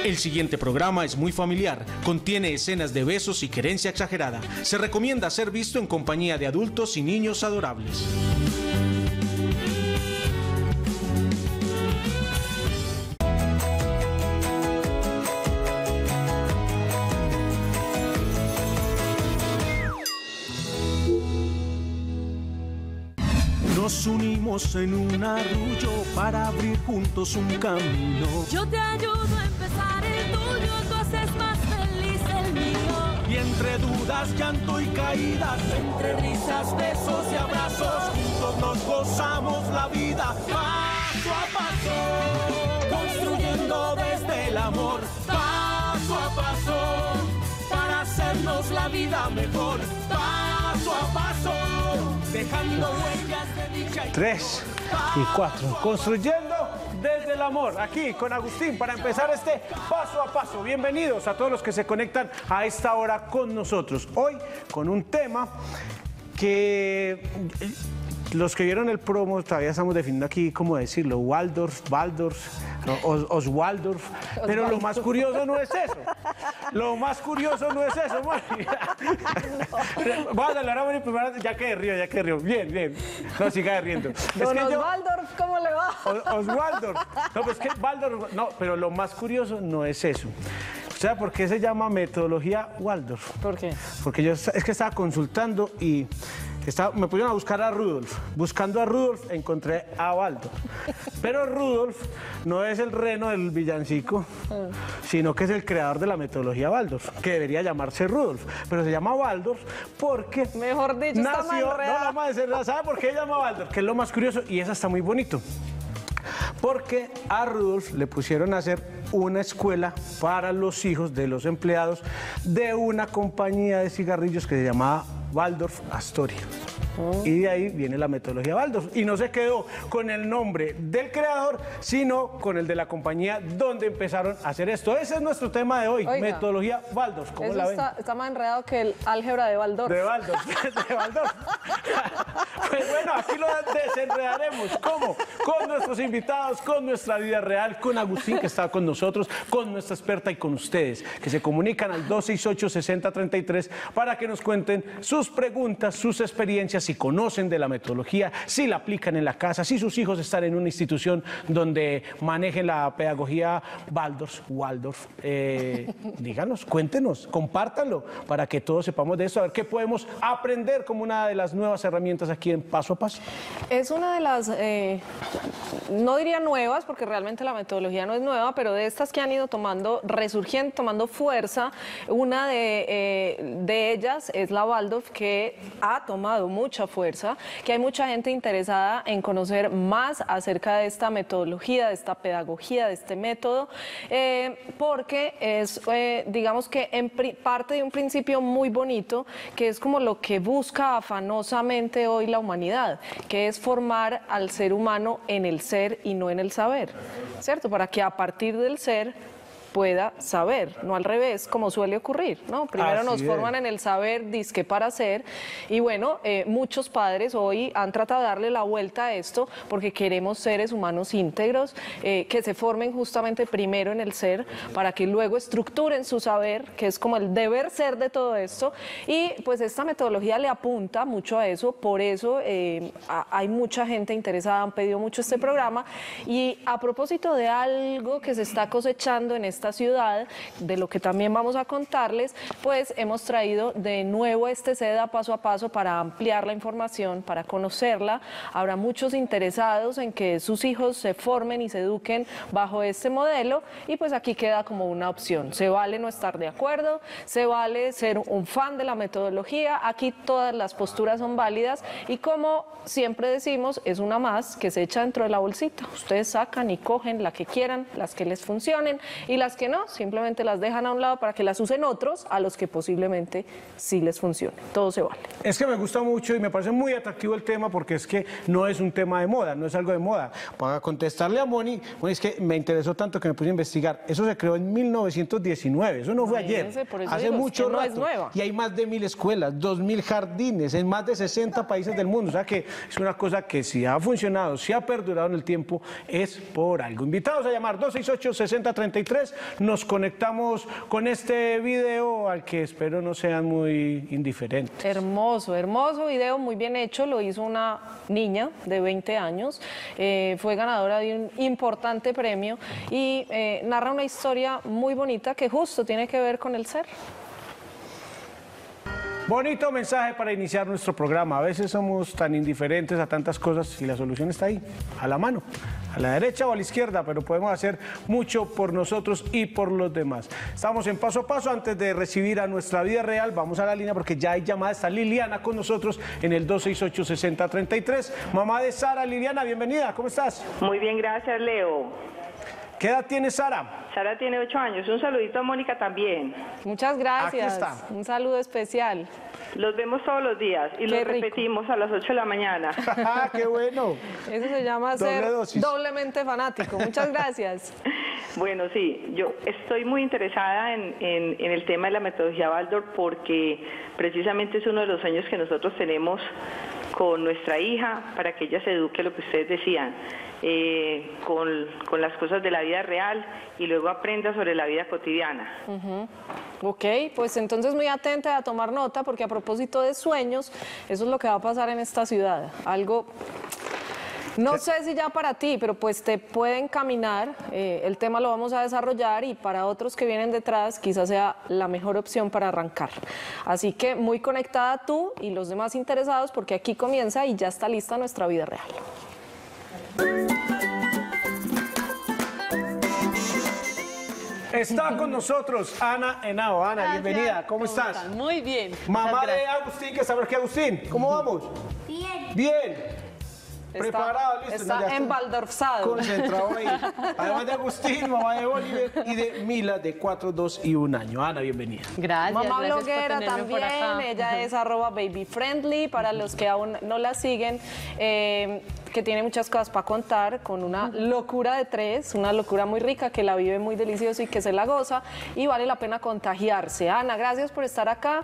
El siguiente programa es muy familiar, contiene escenas de besos y querencia exagerada. Se recomienda ser visto en compañía de adultos y niños adorables. Nos unimos en un arrullo para abrir juntos un camino. Yo te ayudo a empezar el tuyo, tú haces más feliz el mío. Y entre dudas, llanto y caídas, entre risas, besos y abrazos, juntos nos gozamos la vida paso a paso, construyendo desde el amor paso a paso, para hacernos la vida mejor paso a paso, dejando huellas de dicha y 3 y 4, construyendo desde el amor, aquí con Agustín, para empezar este paso a paso. Bienvenidos a todos los que se conectan a esta hora con nosotros. Hoy con un tema que los que vieron el promo todavía estamos definiendo aquí cómo decirlo, Waldorf, Oswaldorf, pero lo más curioso no es eso. Lo más curioso no es eso, Mari. Vamos a hablar ahora primero, ya que río. Bien. No, siga riendo. Don Oswaldorf, ¿cómo le va? Oswaldorf. No, pues que Waldorf, no, pero lo más curioso no es eso. O sea, ¿por qué se llama metodología Waldorf? ¿Por qué? Porque yo es que estaba consultando y me pusieron a buscar a Rudolf. Buscando a Rudolf encontré a Waldorf. Pero Rudolf no es el reno del villancico, sino que es el creador de la metodología Waldorf, que debería llamarse Rudolf. Pero se llama Waldorf porque mejor dicho, nació, ¿sabe por qué se llama Waldorf? Que es lo más curioso y esa está muy bonito. Porque a Rudolf le pusieron a hacer una escuela para los hijos de los empleados de una compañía de cigarrillos que se llamaba Waldorf Astoria. Y de ahí viene la metodología Waldorf. Y no se quedó con el nombre del creador, sino con el de la compañía donde empezaron a hacer esto. Ese es nuestro tema de hoy, oiga, metodología Waldorf. ¿Cómo la ven? Está más enredado que el álgebra de Waldorf. De Waldorf. Pues bueno, aquí lo desenredaremos. ¿Cómo? Con nuestros invitados, con nuestra vida real, con Agustín, que está con nosotros, con nuestra experta y con ustedes, que se comunican al 268-6033 para que nos cuenten sus preguntas, sus experiencias, si conocen de la metodología, si la aplican en la casa, si sus hijos están en una institución donde manejen la pedagogía Waldorf. Díganos, cuéntenos, compártanlo para que todos sepamos de esto, a ver qué podemos aprender como una de las nuevas herramientas aquí en Paso a Paso. Es una de las, no diría nuevas, porque realmente la metodología no es nueva, pero de estas que han ido resurgiendo, tomando fuerza. Una de ellas es la Waldorf, que ha tomado mucha fuerza, que hay mucha gente interesada en conocer más acerca de esta metodología, de esta pedagogía, de este método, porque es, digamos que parte de un principio muy bonito, que es como lo que busca afanosamente hoy la humanidad, que es formar al ser humano en el ser y no en el saber, ¿cierto? Para que a partir del ser pueda saber, no al revés, como suele ocurrir, ¿no? Primero nos forman en el saber, dizque para ser, y bueno, muchos padres hoy han tratado de darle la vuelta a esto porque queremos seres humanos íntegros, que se formen justamente primero en el ser, para que luego estructuren su saber, que es como el deber ser de todo esto, y pues esta metodología le apunta mucho a eso, por eso hay mucha gente interesada, han pedido mucho este programa, y a propósito de algo que se está cosechando en esta ciudad, de lo que también vamos a contarles, pues hemos traído de nuevo este SEDA Paso a Paso para ampliar la información, para conocerla. Habrá muchos interesados en que sus hijos se formen y se eduquen bajo este modelo, y pues aquí queda como una opción. Se vale no estar de acuerdo, se vale ser un fan de la metodología, aquí todas las posturas son válidas, y como siempre decimos, es una más que se echa dentro de la bolsita. Ustedes sacan y cogen la que quieran, las que les funcionen, y las que no, simplemente las dejan a un lado para que las usen otros a los que posiblemente sí les funcione. Todo se vale. Es que me gusta mucho y me parece muy atractivo el tema, porque es que no es un tema de moda, no es algo de moda. Para contestarle a Moni, es que me interesó tanto que me puse a investigar. Eso se creó en 1919, eso no fue ayer, hace mucho rato. No es nueva. Y hay más de 1000 escuelas, 2000 jardines en más de 60 países del mundo. O sea que es una cosa que si ha funcionado, si ha perdurado en el tiempo, es por algo. Invitados a llamar 268-6033 nos conectamos con este video al que espero no sean muy indiferentes. Hermoso, hermoso video, muy bien hecho, lo hizo una niña de 20 años, fue ganadora de un importante premio y narra una historia muy bonita que justo tiene que ver con el ser. Bonito mensaje para iniciar nuestro programa. A veces somos tan indiferentes a tantas cosas y la solución está ahí, a la mano, a la derecha o a la izquierda, pero podemos hacer mucho por nosotros y por los demás. Estamos en Paso a Paso. Antes de recibir a Nuestra Vida Real, vamos a la línea porque ya hay llamada. Está Liliana con nosotros en el 268-6033. Mamá de Sara. Liliana, bienvenida. ¿Cómo estás? Muy bien, gracias, Leo. ¿Qué edad tiene Sara? Sara tiene 8 años. Un saludito a Mónica también. Muchas gracias. Aquí está. Un saludo especial. Los vemos todos los días y los repetimos a las 8 de la mañana. ¡Qué bueno! Eso se llama Doble ser dosis. doblemente fanático. Muchas gracias. Bueno, sí, yo estoy muy interesada en el tema de la metodología Waldorf porque precisamente es uno de los sueños que nosotros tenemos con nuestra hija para que ella se eduque lo que ustedes decían, con las cosas de la vida real y luego aprenda sobre la vida cotidiana. Ok, pues entonces muy atenta a tomar nota porque a propósito de sueños, eso es lo que va a pasar en esta ciudad. Algo, no sé si ya para ti, pero pues te puede encaminar, el tema lo vamos a desarrollar y para otros que vienen detrás quizás sea la mejor opción para arrancar. Así que muy conectada tú y los demás interesados porque aquí comienza y ya está lista Nuestra Vida Real. Está con nosotros Ana Henao. Ana, Gracias. bienvenida. ¿Cómo estás? están? Muy bien. Mamá Muchas de gracias. Agustín, que saber que Agustín. ¿Cómo vamos? Bien. Bien. Preparado, listo. Está Ya embaldorfado. Concentrado ahí. Además de Agustín, mamá de Oliver y de Mila, de 4, 2 y 1 año. Ana, bienvenida. Gracias. Mamá gracias por bloguera tenerme por también, acá. ella es @babyfriendly, para los que aún no la siguen, que tiene muchas cosas para contar, con una locura de 3, una locura muy rica, que la vive muy delicioso y que se la goza, y vale la pena contagiarse. Ana, gracias por estar acá,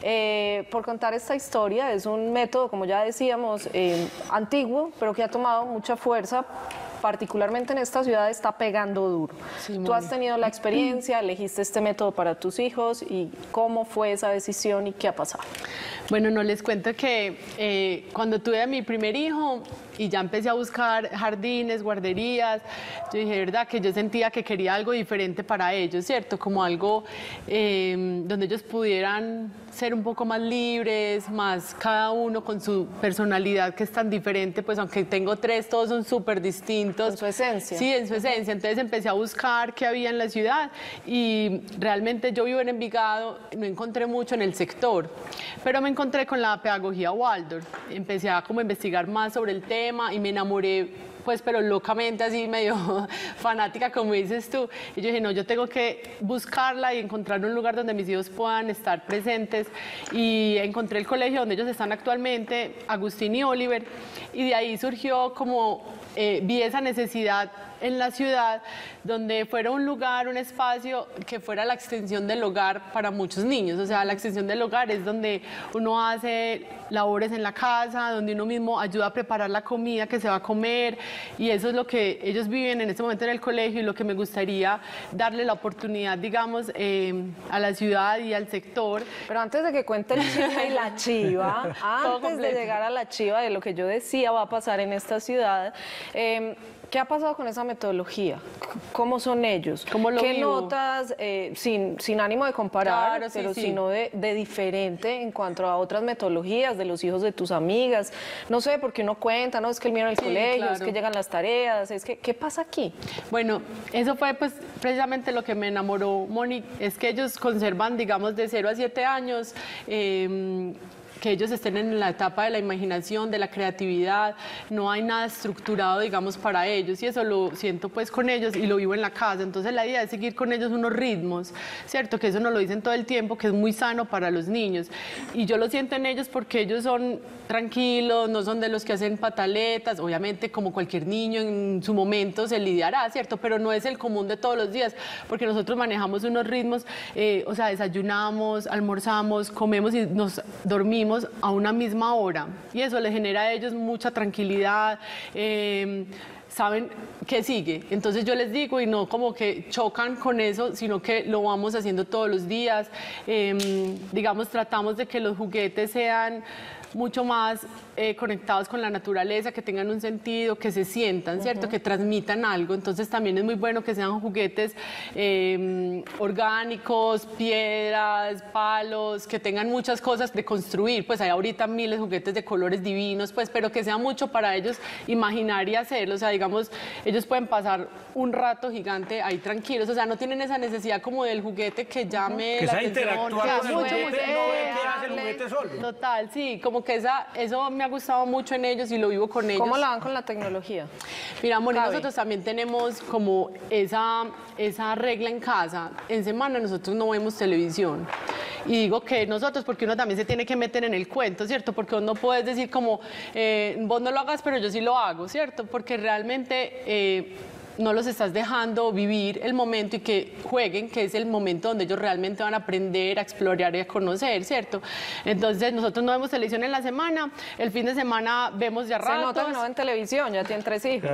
por contar esta historia. Es un método, como ya decíamos, antiguo, pero que ha tomado mucha fuerza. Particularmente en esta ciudad está pegando duro. Sí, Tú has tenido la experiencia, elegiste este método para tus hijos y cómo fue esa decisión y qué ha pasado. Bueno, no les cuento que cuando tuve a mi primer hijo y ya empecé a buscar jardines, guarderías, yo dije, verdad, que yo sentía que quería algo diferente para ellos, ¿cierto? Como algo donde ellos pudieran ser un poco más libres, más cada uno con su personalidad que es tan diferente, pues aunque tengo 3, todos son súper distintos. En su esencia. Sí, en su esencia. Entonces empecé a buscar qué había en la ciudad y realmente yo vivo en Envigado, no encontré mucho en el sector, pero me encontré con la pedagogía Waldorf. Empecé a como investigar más sobre el tema y me enamoré, pues, pero locamente, así medio fanática, como dices tú. Y yo dije, no, yo tengo que buscarla y encontrar un lugar donde mis hijos puedan estar presentes. Y encontré el colegio donde ellos están actualmente, Agustín y Oliver, y de ahí surgió como, vi esa necesidad en la ciudad, donde fuera un lugar, un espacio que fuera la extensión del hogar para muchos niños. O sea, la extensión del hogar es donde uno hace labores en la casa, donde uno mismo ayuda a preparar la comida que se va a comer, y eso es lo que ellos viven en este momento en el colegio y lo que me gustaría darle la oportunidad, digamos, a la ciudad y al sector. Pero antes de que cuente el chisme y la chiva, antes de completo. llegar a la chiva de lo que yo decía va a pasar en esta ciudad, ¿qué ha pasado con esa metodología? ¿Cómo son ellos? ¿Cómo lo ¿Qué vivo? notas, sin ánimo de comparar, Claro, sí, pero sí. sino de diferente en cuanto a otras metodologías de los hijos de tus amigas? No sé, porque uno cuenta, no es que el mío en el Sí, colegio, es claro. que llegan las tareas, es que, ¿qué pasa aquí? Bueno, eso fue pues precisamente lo que me enamoró, Moni, es que ellos conservan, digamos, de 0 a 7 años, que ellos estén en la etapa de la imaginación, de la creatividad, no hay nada estructurado, digamos, para ellos, y eso lo siento pues con ellos y lo vivo en la casa. Entonces la idea es seguir con ellos unos ritmos, ¿cierto? Que eso nos lo dicen todo el tiempo, que es muy sano para los niños, y yo lo siento en ellos porque ellos son tranquilos, no son de los que hacen pataletas, obviamente como cualquier niño en su momento se lidiará, ¿cierto? Pero no es el común de todos los días, porque nosotros manejamos unos ritmos, o sea, desayunamos, almorzamos, comemos y nos dormimos a una misma hora, y eso les genera a ellos mucha tranquilidad. saben qué sigue. Entonces yo les digo y no como que chocan con eso, sino que lo vamos haciendo todos los días. Digamos, tratamos de que los juguetes sean mucho más conectados con la naturaleza, que tengan un sentido, que se sientan, ¿cierto? Que transmitan algo. Entonces también es muy bueno que sean juguetes orgánicos, piedras, palos, que tengan muchas cosas de construir. Pues hay ahorita miles de juguetes de colores divinos, pues, pero que sea mucho para ellos imaginar y hacerlo. O sea, digamos, ellos pueden pasar un rato gigante ahí tranquilos. O sea, no tienen esa necesidad como del juguete que llame Que la sea atención. interactuar con el Mucho, juguete, mucho. no ver qué hace el juguete solo. Total, sí, como que eso me ha gustado mucho en ellos y lo vivo con ellos. ¿Cómo la van con la tecnología? Mira, amor, y Cabe. nosotros también tenemos como esa regla en casa. En semana nosotros no vemos televisión. Y digo que nosotros, porque uno también se tiene que meter en el cuento, ¿cierto? Porque vos no puedes decir como, vos no lo hagas, pero yo sí lo hago, ¿cierto? Porque realmente no los estás dejando vivir el momento y que jueguen, que es el momento donde ellos realmente van a aprender, a explorar y a conocer, ¿cierto? Entonces, nosotros no vemos televisión en la semana, el fin de semana vemos ya ratos. Se nota que no ven televisión, ya tienen 3 hijos.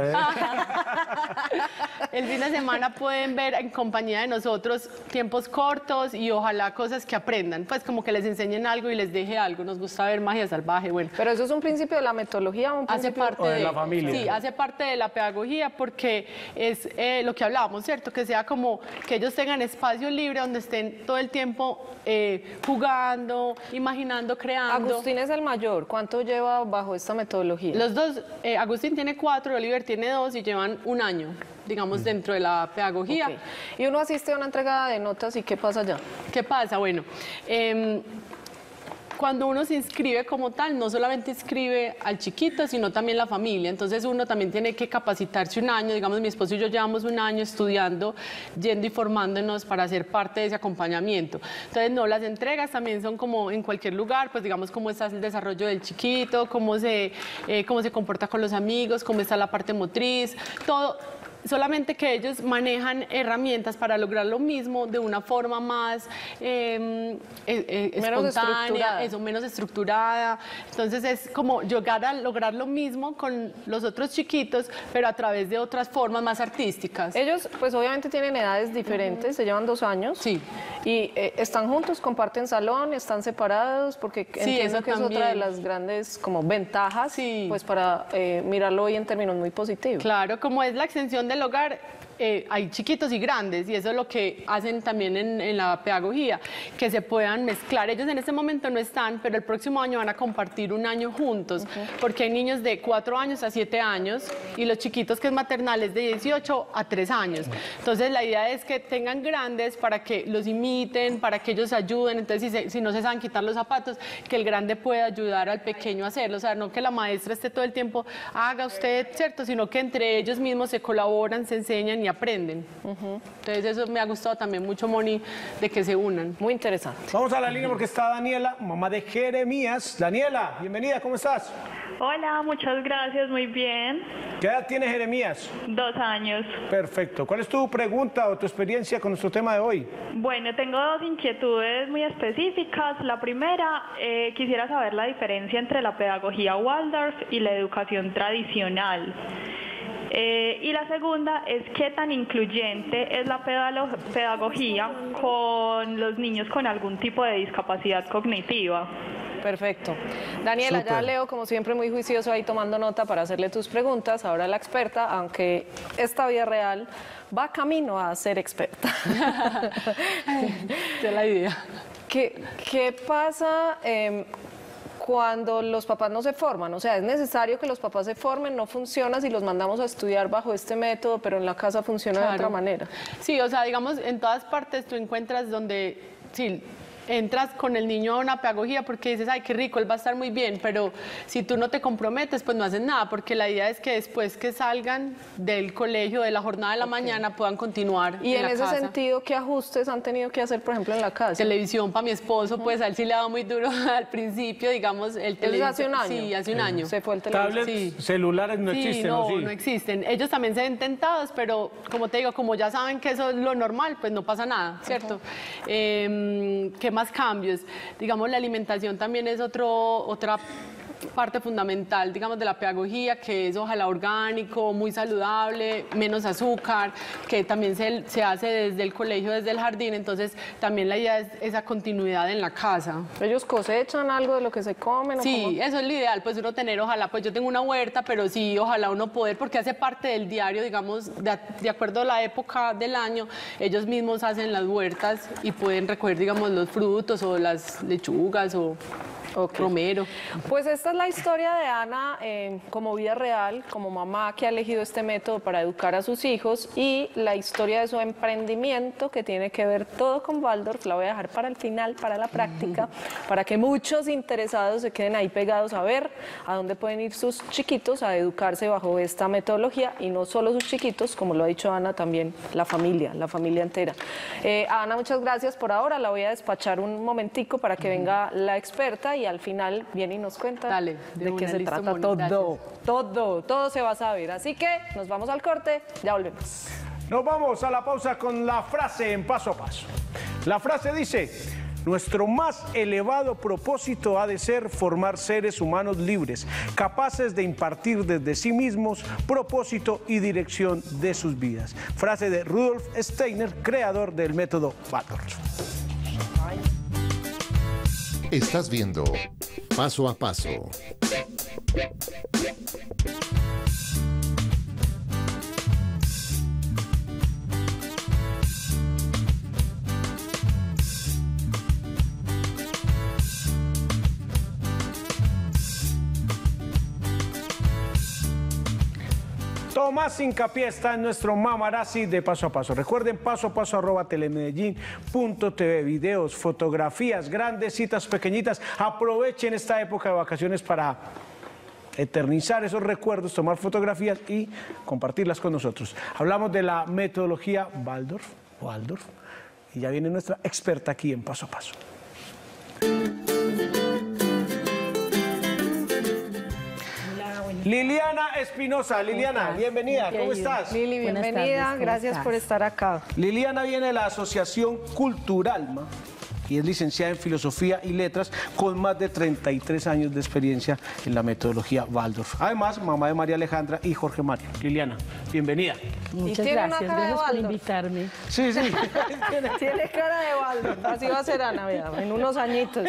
El fin de semana pueden ver en compañía de nosotros tiempos cortos y ojalá cosas que aprendan, pues como que les enseñen algo y les deje algo. Nos gusta ver magia salvaje, bueno. Pero eso es un principio de la metodología, un Hace principio parte O de la familia. Sí, hace parte de la pedagogía porque es lo que hablábamos, ¿cierto? Que sea como que ellos tengan espacio libre donde estén todo el tiempo jugando, imaginando, creando. Agustín es el mayor. ¿Cuánto lleva bajo esta metodología? Los dos, Agustín tiene 4, Oliver tiene 2 y llevan 1 año, digamos, dentro de la pedagogía. Ok. Y uno asiste a una entrega de notas y ¿qué pasa allá? ¿Qué pasa? Bueno, cuando uno se inscribe como tal, no solamente inscribe al chiquito, sino también la familia. Entonces uno también tiene que capacitarse 1 año. Digamos, mi esposo y yo llevamos 1 año estudiando, yendo y formándonos para ser parte de ese acompañamiento. Entonces, no, las entregas también son como en cualquier lugar, pues digamos cómo está el desarrollo del chiquito, cómo se comporta con los amigos, cómo está la parte motriz, todo. Solamente que ellos manejan herramientas para lograr lo mismo de una forma más espontánea, menos estructurada. Entonces es como llegar a lograr lo mismo con los otros chiquitos, pero a través de otras formas más artísticas. Ellos, pues obviamente tienen edades diferentes, se llevan 2 años. Sí. Y están juntos, comparten salón, están separados, porque entiendo eso que es otra de también. las grandes como ventajas, Sí. pues para mirarlo hoy en términos muy positivos. Claro, como es la extensión del hogar, hay chiquitos y grandes y eso es lo que hacen también en la pedagogía, que se puedan mezclar. Ellos en este momento no están, pero el próximo año van a compartir 1 año juntos, porque hay niños de 4 años a 7 años y los chiquitos que es maternal es de 18 a 3 años. Entonces la idea es que tengan grandes para que los imiten, para que ellos ayuden. Entonces si no se saben quitar los zapatos, que el grande pueda ayudar al pequeño a hacerlo. O sea, no que la maestra esté todo el tiempo, haga usted, ¿cierto? Sino que entre ellos mismos se colaboran, se enseñan y aprenden. Entonces eso me ha gustado también mucho, Moni, de que se unan. Muy interesante. Vamos a la línea porque está Daniela, mamá de Jeremías. Daniela, bienvenida, ¿cómo estás? Hola, muchas gracias, muy bien. ¿Qué edad tiene Jeremías? 2 años. Perfecto. ¿Cuál es tu pregunta o tu experiencia con nuestro tema de hoy? Bueno, tengo 2 inquietudes muy específicas. La primera, quisiera saber la diferencia entre la pedagogía Waldorf y la educación tradicional. Y la segunda es qué tan incluyente es la pedagogía con los niños con algún tipo de discapacidad cognitiva. Perfecto. Daniela, ya Súper. Leo, como siempre, muy juicioso ahí tomando nota para hacerle tus preguntas. Ahora la experta, aunque esta vida real va camino a ser experta. Esa es la idea. ¿Qué pasa cuando los papás no se forman? O sea, es necesario que los papás se formen, no funciona si los mandamos a estudiar bajo este método, pero en la casa funciona de otra manera. Sí, o sea, digamos, en todas partes tú encuentras donde, sí, entras con el niño a una pedagogía porque dices, ay, qué rico, él va a estar muy bien, pero si tú no te comprometes, pues no haces nada, porque la idea es que después que salgan del colegio, de la jornada de la mañana, puedan continuar Y en la ese casa. sentido, ¿qué ajustes han tenido que hacer, por ejemplo, en la casa? Televisión para mi esposo, pues a él sí le daba muy duro al principio, digamos, el televisor. hace un año? Sí, hace un año. Se fue el televisor. Tablets, Sí. celulares no Sí, existen, no, ¿o sí? no existen. Ellos también se ven tentados, pero como te digo, como ya saben que eso es lo normal, pues no pasa nada, ¿cierto? ¿Qué más cambios? Digamos, la alimentación también es otra parte fundamental, digamos, de la pedagogía, que es ojalá orgánico, muy saludable, menos azúcar, que también se hace desde el colegio, desde el jardín, entonces también la idea es esa continuidad en la casa. ¿Ellos cosechan algo de lo que se comen? Sí, eso es lo ideal, pues uno tener, ojalá, pues yo tengo una huerta, pero sí, ojalá uno poder, porque hace parte del diario, digamos, de acuerdo a la época del año, ellos mismos hacen las huertas y pueden recoger, digamos, los frutos o las lechugas o romero. Pues esta es la historia de Ana como vida real, como mamá que ha elegido este método para educar a sus hijos, y la historia de su emprendimiento que tiene que ver todo con Waldorf. La voy a dejar para el final, para la práctica, para que muchos interesados se queden ahí pegados a ver a dónde pueden ir sus chiquitos a educarse bajo esta metodología, y no solo sus chiquitos, como lo ha dicho Ana, también la familia entera. Ana, muchas gracias por ahora. La voy a despachar un momentico para que venga la experta y al final viene y nos cuenta de qué se trata todo se va a saber. Así que nos vamos al corte, ya volvemos. Nos vamos a la pausa con la frase en Paso a Paso. La frase dice: nuestro más elevado propósito ha de ser formar seres humanos libres, capaces de impartir desde sí mismos propósito y dirección de sus vidas. Frase de Rudolf Steiner, creador del método Waldorf. Estás viendo Paso a Paso. Tomás Hincapié está en nuestro Mamarazzi de Paso a Paso. Recuerden, paso a paso @telemedellin.tv. Videos, fotografías, grandes, citas pequeñitas. Aprovechen esta época de vacaciones para eternizar esos recuerdos, tomar fotografías y compartirlas con nosotros. Hablamos de la metodología Waldorf, y ya viene nuestra experta aquí en Paso a Paso. Liliana Espinosa. Liliana, bienvenida, ¿cómo estás? Lili, bienvenida, gracias por estar acá. Liliana viene de la Asociación Culturalma y es licenciada en Filosofía y Letras con más de 33 años de experiencia en la metodología Waldorf. Además, mamá de María Alejandra y Jorge Mario. Liliana, bienvenida. Muchas gracias por invitarme. Sí. Tiene cara de Waldorf, así va a ser Ana, vea, en unos añitos.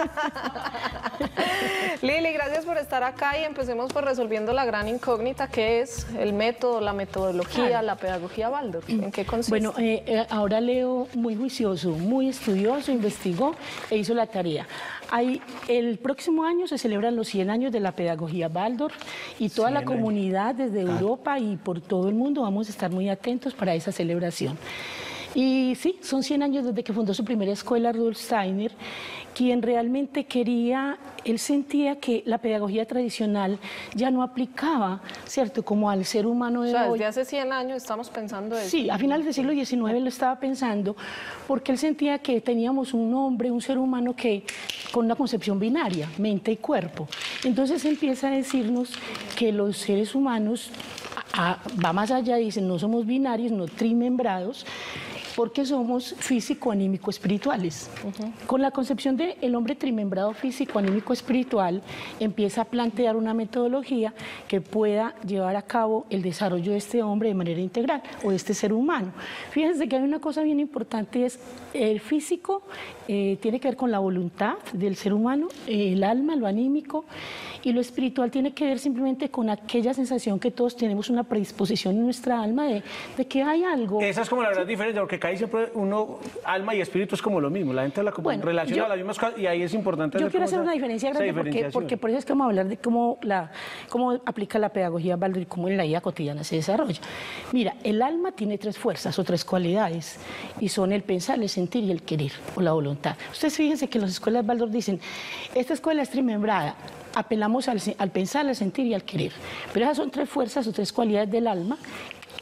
Lili, gracias por estar acá y empecemos por resolviendo la gran incógnita que es el método, la metodología, la pedagogía Waldorf. ¿En qué consiste? Bueno, ahora Leo muy juicioso, muy estudioso, investigó e hizo la tarea. El próximo año se celebran los 100 años de la pedagogía Waldorf y toda la comunidad desde Europa y por todo el mundo vamos a estar muy atentos para esa celebración. Y sí, son 100 años desde que fundó su primera escuela Rudolf Steiner, quien realmente él sentía que la pedagogía tradicional ya no aplicaba, ¿cierto?, como al ser humano de hoy. Desde hace 100 años estamos pensando eso. Sí, a finales del siglo XIX lo estaba pensando, porque él sentía que teníamos un hombre, un ser humano con una concepción binaria, mente y cuerpo. Entonces empieza a decirnos que los seres humanos, va más allá, dicen, no somos binarios, no trimembrados, porque somos físico-anímico-espirituales. Con la concepción del hombre trimembrado físico-anímico-espiritual, empieza a plantear una metodología que pueda llevar a cabo el desarrollo de este hombre de manera integral, o de este ser humano. Fíjense que hay una cosa bien importante, es el físico tiene que ver con la voluntad del ser humano, el alma, lo anímico, y lo espiritual tiene que ver simplemente con aquella sensación que todos tenemos, una predisposición en nuestra alma de que hay algo. Esa es como la verdad diferente, porque ahí siempre alma y espíritu es como lo mismo, la gente relaciona las mismas cosas y ahí es importante. Yo quiero hacer una diferencia grande porque por eso es que vamos a hablar de cómo aplica la pedagogía Waldorf y cómo en la vida cotidiana se desarrolla. Mira, el alma tiene 3 fuerzas o 3 cualidades y son el pensar, el sentir y el querer o la voluntad. Ustedes fíjense que en las escuelas Waldorf dicen, esta escuela es trimembrada, apelamos al pensar, al sentir y al querer. Pero esas son 3 fuerzas o 3 cualidades del alma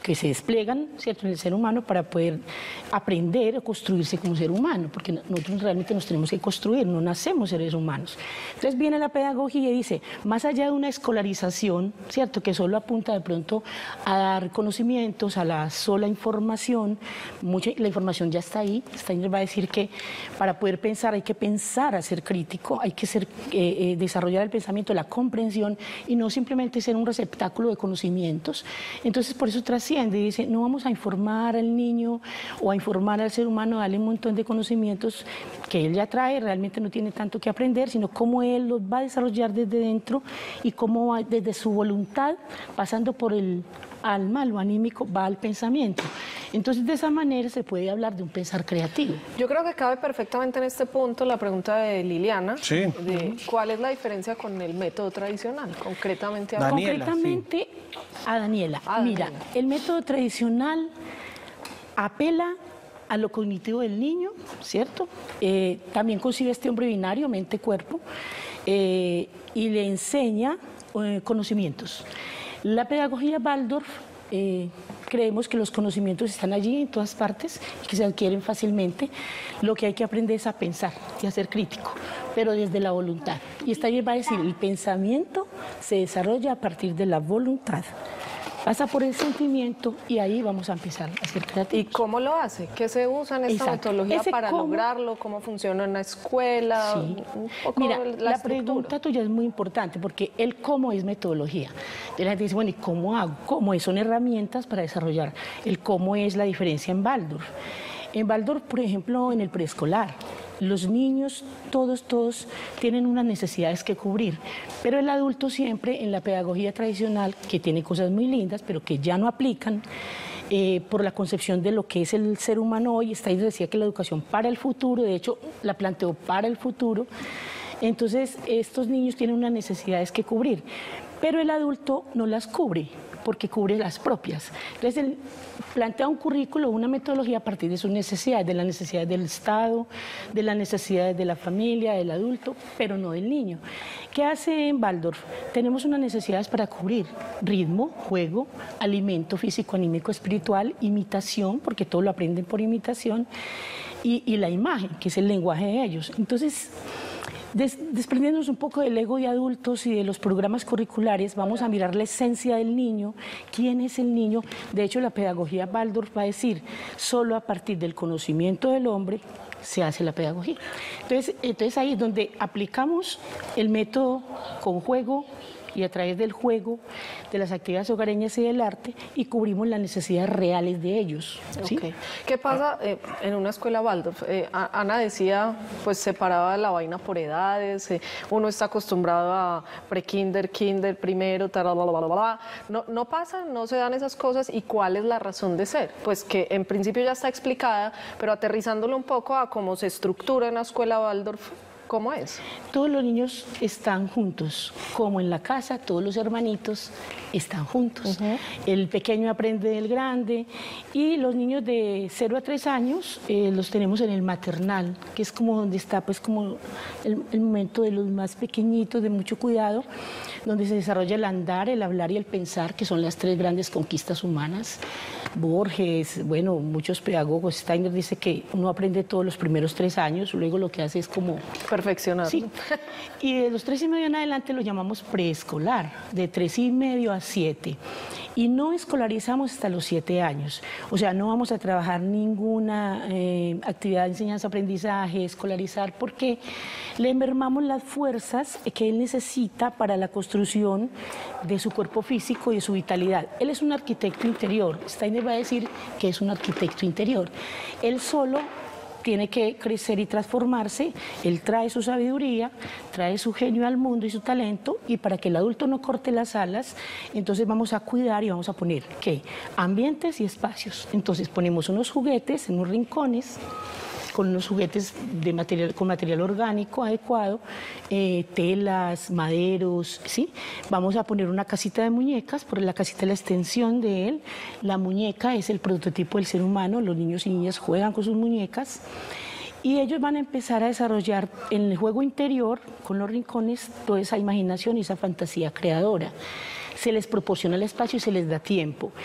que se despliegan, ¿cierto?, en el ser humano para poder aprender o construirse como ser humano, porque nosotros realmente nos tenemos que construir, no nacemos seres humanos. Entonces viene la pedagogía y dice, más allá de una escolarización, ¿cierto?, que solo apunta de pronto a dar conocimientos, a la sola información, la información ya está ahí. Steiner va a decir que para poder pensar hay que pensar a ser crítico, hay que desarrollar el pensamiento, la comprensión y no simplemente ser un receptáculo de conocimientos. Entonces por eso trasciende y dice, no vamos a informar al niño o a informar al ser humano, darle un montón de conocimientos que él ya trae, realmente no tiene tanto que aprender, sino cómo él los va a desarrollar desde dentro y cómo va desde su voluntad, pasando por el alma, lo anímico, va al pensamiento. Entonces, de esa manera se puede hablar de un pensar creativo. Yo creo que cabe perfectamente en este punto la pregunta de Liliana, Sí. de cuál es la diferencia con el método tradicional, concretamente hablando. Daniela, Concretamente a Daniela. Mira, Daniela. el método tradicional apela a lo cognitivo del niño, ¿cierto? También concibe este hombre binario, mente-cuerpo, y le enseña conocimientos. La pedagogía Waldorf, creemos que los conocimientos están allí en todas partes y que se adquieren fácilmente. Lo que hay que aprender es a pensar y a ser crítico, pero desde la voluntad. Y esta va a decir, el pensamiento se desarrolla a partir de la voluntad. Pasa por el sentimiento y ahí vamos a empezar a ser creativos. ¿Y cómo lo hace? ¿Qué se usa en esta Exacto. metodología Ese para cómo- lograrlo? ¿Cómo funciona en la escuela? Sí. Un poco Mira, la la estructura. pregunta tuya es muy importante porque el cómo es metodología. Y la gente dice, bueno, ¿y cómo hago? ¿Cómo es? Son herramientas para desarrollar. El cómo es la diferencia en Waldorf. En Waldorf, por ejemplo, en el preescolar, los niños, todos tienen unas necesidades que cubrir, pero el adulto siempre en la pedagogía tradicional, que tiene cosas muy lindas, pero que ya no aplican, por la concepción de lo que es el ser humano hoy. Steiner decía que la educación para el futuro, de hecho la planteó para el futuro. Entonces estos niños tienen unas necesidades que cubrir, pero el adulto no las cubre, porque cubre las propias. Entonces él plantea un currículo, una metodología a partir de sus necesidades, de las necesidades del Estado, de las necesidades de la familia, del adulto, pero no del niño. ¿Qué hace en Waldorf? Tenemos unas necesidades para cubrir: ritmo, juego, alimento físico, anímico, espiritual, imitación, porque todo lo aprenden por imitación, y la imagen, que es el lenguaje de ellos. Entonces, desprendiéndonos un poco del ego de adultos y de los programas curriculares, vamos a mirar la esencia del niño. ¿Quién es el niño? De hecho, la pedagogía Waldorf va a decir, solo a partir del conocimiento del hombre se hace la pedagogía. Entonces ahí es donde aplicamos el método con juego y a través del juego, de las actividades hogareñas y del arte, y cubrimos las necesidades reales de ellos. ¿Sí? Ok. ¿Qué pasa en una escuela Waldorf? Ana decía, pues separaba la vaina por edades, uno está acostumbrado a pre-kinder, kinder, primero, no pasa, no se dan esas cosas. ¿Y cuál es la razón de ser? Pues que en principio ya está explicada, pero aterrizándolo un poco a cómo se estructura en la escuela Waldorf, ¿cómo es? Todos los niños están juntos, como en la casa, todos los hermanitos están juntos. El pequeño aprende del grande, y los niños de 0 a 3 años los tenemos en el maternal, que es como donde está pues como el momento de los más pequeñitos, de mucho cuidado, donde se desarrolla el andar, el hablar y el pensar, que son las 3 grandes conquistas humanas. Borges, bueno, muchos pedagogos, Steiner dice que uno aprende todos los primeros 3 años, luego lo que hace es como Perfeccionar. sí. Y de los 3 y medio en adelante lo llamamos preescolar, de 3 y medio a 7. Y no escolarizamos hasta los 7 años. O sea, no vamos a trabajar ninguna actividad de enseñanza-aprendizaje, escolarizar, porque le mermamos las fuerzas que él necesita para la construcción de su cuerpo físico y de su vitalidad. Él es un arquitecto interior. Steiner va a decir que es un arquitecto interior. Él solo tiene que crecer y transformarse. Él trae su sabiduría, trae su genio al mundo y su talento, y para que el adulto no corte las alas, entonces vamos a cuidar y vamos a poner, ¿qué? Ambientes y espacios. Entonces ponemos unos juguetes en unos rincones, con unos juguetes con material orgánico adecuado, telas, maderos, ¿sí? Vamos a poner una casita de muñecas, porque la casita es la extensión de él. La muñeca es el prototipo del ser humano, los niños y niñas juegan con sus muñecas. Y ellos van a empezar a desarrollar en el juego interior, con los rincones, toda esa imaginación y esa fantasía creadora. Se les proporciona el espacio y se les da tiempo.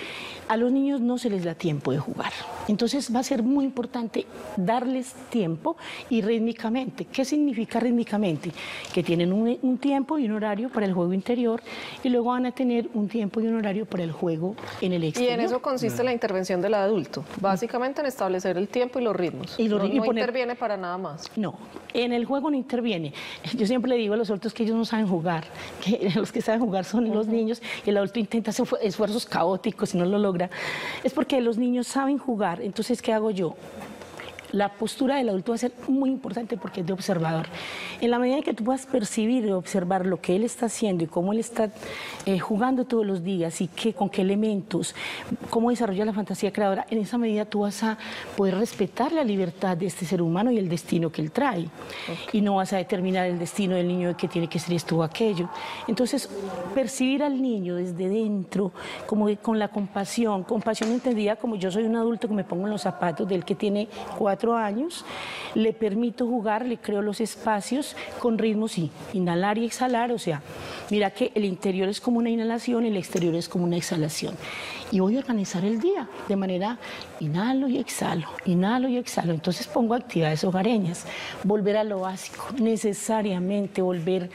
a los niños no se les da tiempo de jugar. Entonces va a ser muy importante darles tiempo y rítmicamente. ¿Qué significa rítmicamente? Que tienen un tiempo y un horario para el juego interior y luego van a tener un tiempo y un horario para el juego en el exterior. Y en eso consiste la intervención del adulto, básicamente en establecer el tiempo y los ritmos. Y no interviene para nada más. No, en el juego no interviene. Yo siempre le digo a los adultos que ellos no saben jugar, que los que saben jugar son los niños y el adulto intenta hacer esfuerzos caóticos y no lo logra. Es porque los niños saben jugar. Entonces, ¿qué hago yo? La postura del adulto va a ser muy importante porque es de observador. En la medida en que tú puedas percibir y observar lo que él está haciendo y cómo él está jugando todos los días y con qué elementos, cómo desarrolla la fantasía creadora, en esa medida tú vas a poder respetar la libertad de este ser humano y el destino que él trae. Y no vas a determinar el destino del niño de que tiene que ser esto o aquello. Entonces, percibir al niño desde dentro, como con la compasión entendida como yo soy un adulto que me pongo en los zapatos del que tiene 4 años, le permito jugar, le creo los espacios con ritmos y inhalar y exhalar, o sea, mira que el interior es como una inhalación, el exterior es como una exhalación. Y voy a organizar el día de manera inhalo y exhalo, inhalo y exhalo. Entonces pongo actividades hogareñas, volver a lo básico, necesariamente volver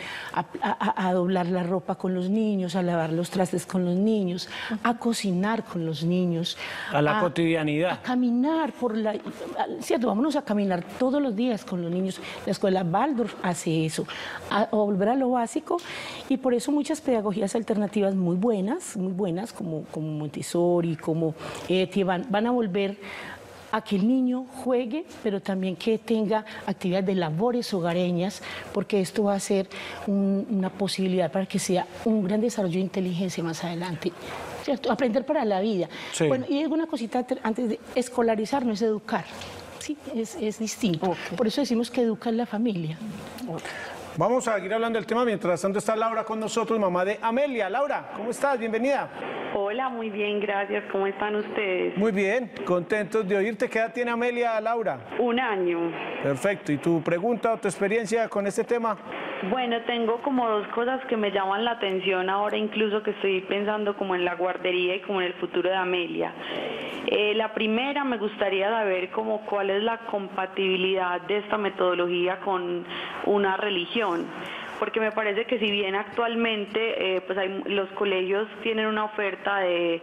a doblar la ropa con los niños, a lavar los trastes con los niños, a cocinar con los niños. A la cotidianidad. A caminar por la... Cierto, vámonos a caminar todos los días con los niños. La escuela Waldorf hace eso, a volver a lo básico, y por eso muchas pedagogías alternativas muy buenas, como Montessori, como ETI, van a volver a que el niño juegue, pero también que tenga actividades de labores hogareñas, porque esto va a ser una posibilidad para que sea un gran desarrollo de inteligencia más adelante. ¿Cierto? Aprender para la vida. Sí. Bueno, y alguna cosita antes de escolarizar, no es educar. Sí, es distinto. Okay. Por eso decimos que educa en la familia. Vamos a seguir hablando del tema. Mientras tanto está Laura con nosotros, mamá de Amelia. Laura, ¿cómo estás? Bienvenida. Hola, muy bien, gracias. ¿Cómo están ustedes? Muy bien, contentos de oírte. ¿Qué edad tiene Amelia, Laura? 1 año. Perfecto. ¿Y tu pregunta o tu experiencia con este tema? Bueno, tengo como 2 cosas que me llaman la atención ahora, incluso que estoy pensando como en la guardería y como en el futuro de Amelia. La primera, me gustaría saber como cuál es la compatibilidad de esta metodología con una religión. Porque me parece que si bien actualmente pues los colegios tienen una oferta de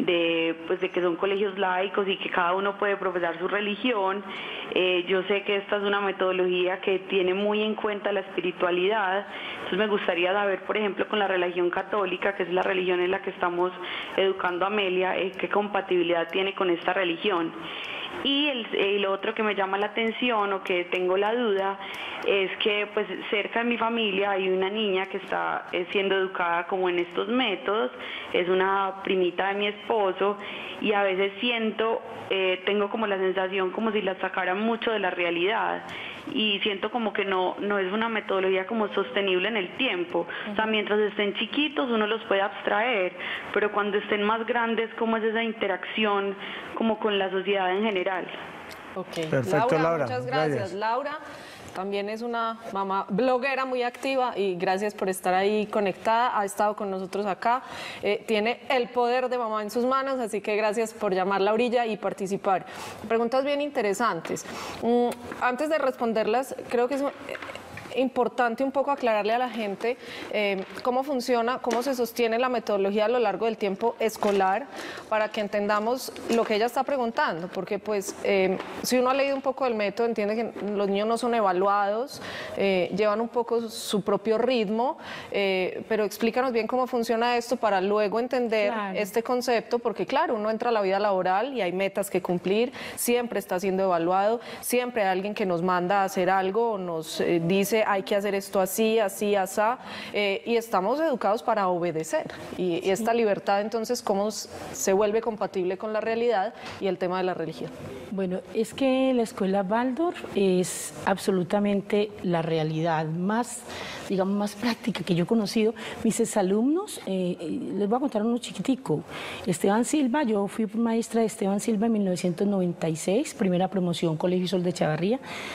que son colegios laicos y que cada uno puede profesar su religión, yo sé que esta es una metodología que tiene muy en cuenta la espiritualidad. Entonces me gustaría saber, por ejemplo, con la religión católica, que es la religión en la que estamos educando a Amelia, qué compatibilidad tiene con esta religión. Y el otro que me llama la atención o que tengo la duda es que pues cerca de mi familia hay una niña que está siendo educada como en estos métodos, es una primita de mi esposo, y a veces tengo como la sensación como si la sacaran mucho de la realidad, y siento como que no es una metodología como sostenible en el tiempo. O sea, mientras estén chiquitos uno los puede abstraer, pero cuando estén más grandes, ¿cómo es esa interacción como con la sociedad en general? Okay. Perfecto, Laura. Muchas gracias. Laura también es una mamá bloguera muy activa y gracias por estar ahí conectada, ha estado con nosotros acá, tiene el poder de mamá en sus manos, así que gracias por llamar, Laurilla, y participar. Preguntas bien interesantes. Antes de responderlas, creo que es importante un poco aclararle a la gente cómo funciona, cómo se sostiene la metodología a lo largo del tiempo escolar, para que entendamos lo que ella está preguntando, porque pues si uno ha leído un poco del método entiende que los niños no son evaluados, llevan un poco su propio ritmo, pero explícanos bien cómo funciona esto para luego entender este concepto, porque claro, uno entra a la vida laboral y hay metas que cumplir, siempre está siendo evaluado, siempre hay alguien que nos manda a hacer algo o nos dice hay que hacer esto así, así, asá, y estamos educados para obedecer. Y esta libertad, entonces, ¿cómo se vuelve compatible con la realidad y el tema de la religión? Bueno, es que la escuela Waldorf es absolutamente la realidad más, digamos, más práctica que yo he conocido. Mis exalumnos, les voy a contar uno chiquitico. Esteban Silva, yo fui maestra de Esteban Silva en 1996, primera promoción Colegio Sol de Chavarría.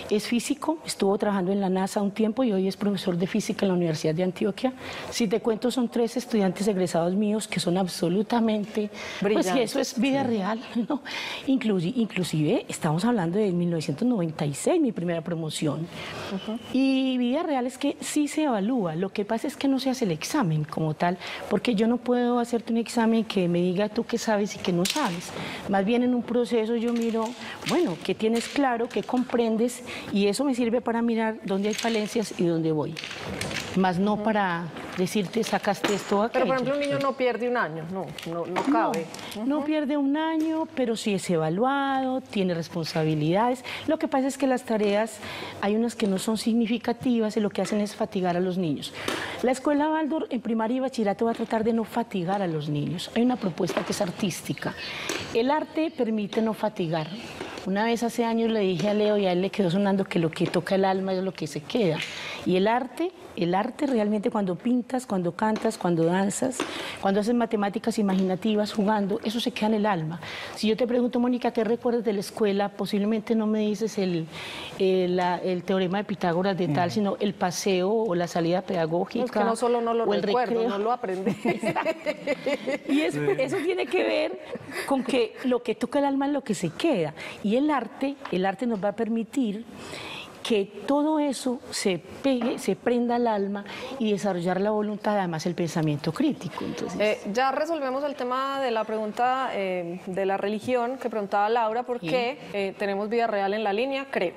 Es físico, estuvo trabajando en la NASA un tiempo y hoy es profesor de física en la Universidad de Antioquia. Si te cuento, son 3 estudiantes egresados míos que son absolutamente... Pues sí, eso es vida real, ¿no? Inclusive, estamos hablando de 1996, mi primera promoción. Y vida real es que sí se evalúa, lo que pasa es que no se hace el examen como tal, porque yo no puedo hacerte un examen que me diga tú qué sabes y qué no sabes. Más bien en un proceso yo miro, bueno, qué tienes claro, qué comprendes, y eso me sirve para mirar dónde hay falencias y dónde voy. Más no para decirte sacaste esto o aquello. Pero por ejemplo un niño no pierde un año, no cabe. No pierde un año, pero sí es evaluado, tiene responsabilidades. Lo que pasa es que las tareas, hay unas que no son significativas y lo que hacen es fatigar a los niños. La escuela Waldorf en primaria y bachillerato va a tratar de no fatigar a los niños. Hay una propuesta que es artística. El arte permite no fatigar. Una vez hace años le dije a Leo y a él le quedó sonando que lo que toca el alma es lo que se queda. Y el arte realmente cuando pintas, cuando cantas, cuando danzas, cuando haces matemáticas imaginativas, jugando, eso se queda en el alma. Si yo te pregunto, Mónica, ¿qué recuerdas de la escuela? Posiblemente no me dices el teorema de Pitágoras de tal, sino el paseo o la salida pedagógica. No, es que no solo no lo recuerdo, no lo aprendí. Y eso tiene que ver con que lo que toca el alma es lo que se queda. Y el arte nos va a permitir que todo eso se pegue, se prenda al alma y desarrollar la voluntad, además el pensamiento crítico. Entonces... ya resolvemos el tema de la pregunta de la religión que preguntaba Laura, porque tenemos vida real en la línea, creo.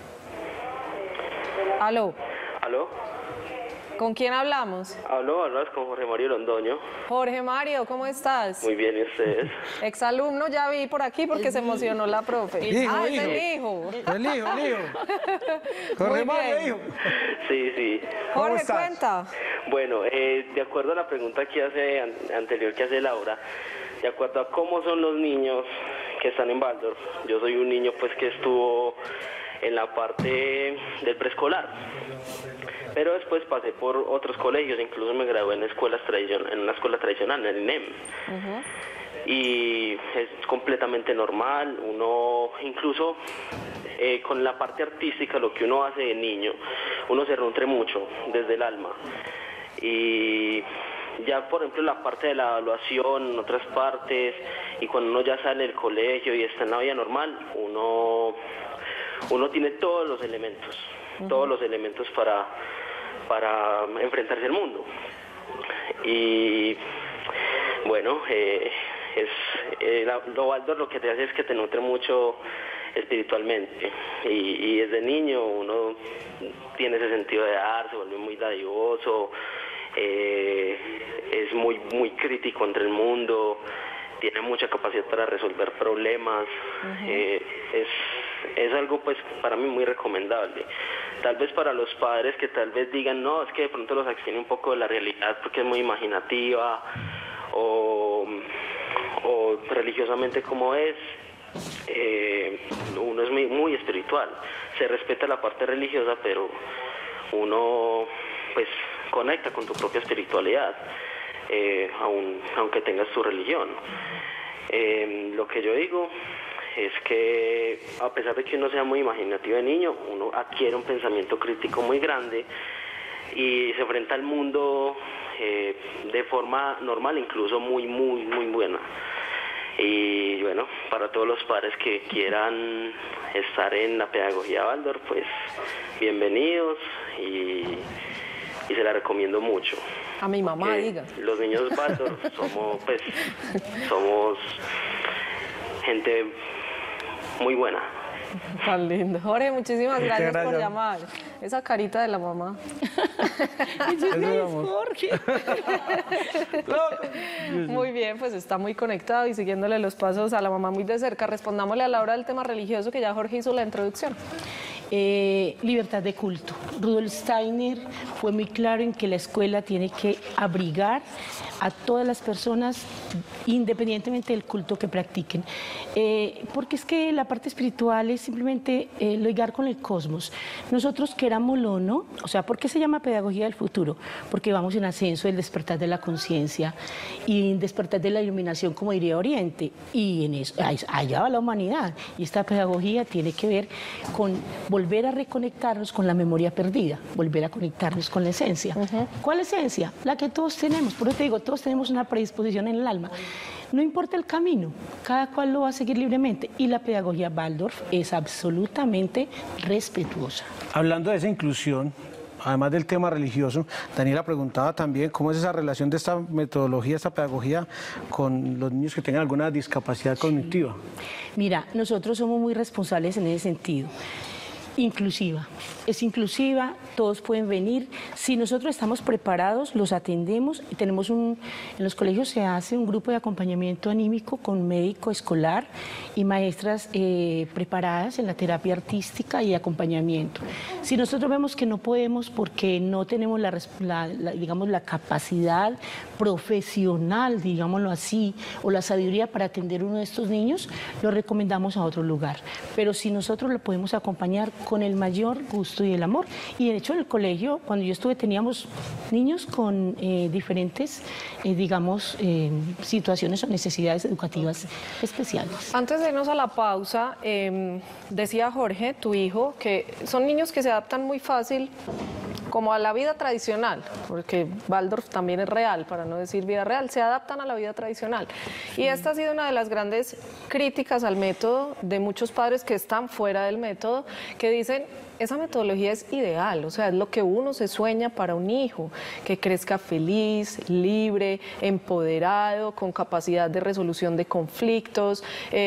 Aló. ¿Aló? ¿Con quién hablamos? Hablas con Jorge Mario Londoño. Jorge Mario, ¿cómo estás? Muy bien, ¿y ustedes? Exalumno, ya vi por aquí porque se emocionó la profe. El hijo. El hijo. Jorge Mario, hijo. Sí. Jorge, cuenta. Bueno, de acuerdo a la pregunta anterior que hace Laura, de acuerdo a cómo son los niños que están en Waldorf, yo soy un niño pues que estuvo en la parte del preescolar. Pero después pasé por otros colegios, incluso me gradué en una escuela tradicional, en el INEM. Y es completamente normal, uno incluso con la parte artística, lo que uno hace de niño, uno se nutre mucho desde el alma. Y ya por ejemplo la parte de la evaluación en otras partes, y cuando uno ya sale del colegio y está en la vida normal, uno tiene todos los elementos para enfrentarse al mundo. Y bueno, lo Waldorf lo que te hace es que te nutre mucho espiritualmente, y desde niño uno tiene ese sentido de dar, se vuelve muy dadivoso, es muy crítico entre el mundo, tiene mucha capacidad para resolver problemas. Es algo pues para mí muy recomendable. Tal vez para los padres que tal vez digan, no, es que de pronto los abstiene un poco de la realidad porque es muy imaginativa o religiosamente como es, uno es muy espiritual, se respeta la parte religiosa, pero uno pues conecta con tu propia espiritualidad, aunque tengas tu religión. Lo que yo digo es que a pesar de que uno sea muy imaginativo de niño, uno adquiere un pensamiento crítico muy grande y se enfrenta al mundo de forma normal, incluso muy buena. Y bueno, para todos los padres que quieran estar en la pedagogía Waldorf, pues bienvenidos, y se la recomiendo mucho. A mi mamá, diga. Los niños Waldorf somos gente muy buena. Tan lindo. Jorge, muchísimas gracias por llamar. Esa carita de la mamá. Jorge. Muy bien, pues está muy conectado y siguiéndole los pasos a la mamá muy de cerca. Respondámosle a Laura del tema religioso, que ya Jorge hizo la introducción. Libertad de culto. Rudolf Steiner fue muy claro en que la escuela tiene que abrigar a todas las personas independientemente del culto que practiquen, porque es que la parte espiritual es simplemente ligar con el cosmos. Nosotros, querámoslo o no, o sea, ¿por qué se llama pedagogía del futuro? Porque vamos en ascenso del despertar de la conciencia y en despertar de la iluminación, como diría Oriente, y en eso allá va la humanidad, y esta pedagogía tiene que ver con volver a reconectarnos con la memoria perdida, volver a conectarnos con la esencia. ¿Cuál esencia? La que todos tenemos. Por eso te digo, todos tenemos una predisposición en el alma. No importa el camino, cada cual lo va a seguir libremente. Y la pedagogía Waldorf es absolutamente respetuosa. Hablando de esa inclusión, además del tema religioso, Daniela preguntaba también cómo es esa relación de esta metodología, esta pedagogía con los niños que tengan alguna discapacidad cognitiva. Mira, nosotros somos muy responsables en ese sentido. Inclusiva, es inclusiva, todos pueden venir. Si nosotros estamos preparados, los atendemos y tenemos en los colegios se hace un grupo de acompañamiento anímico con médico escolar y maestras preparadas en la terapia artística y acompañamiento. Si nosotros vemos que no podemos porque no tenemos digamos, la capacidad profesional, digámoslo así, o la sabiduría para atender uno de estos niños, lo recomendamos a otro lugar. Pero si nosotros lo podemos acompañar con el mayor gusto y el amor. Y de hecho en el colegio, cuando yo estuve, teníamos niños con diferentes, digamos, situaciones o necesidades educativas especiales. Antes de irnos a la pausa, decía Jorge, tu hijo, que son niños que se adaptan muy fácil como a la vida tradicional, porque Waldorf también es real, para no decir vida real, se adaptan a la vida tradicional. Y esta ha sido una de las grandes críticas al método de muchos padres que están fuera del método, que dicen, esa metodología es ideal, o sea, es lo que uno se sueña para un hijo, que crezca feliz, libre, empoderado, con capacidad de resolución de conflictos,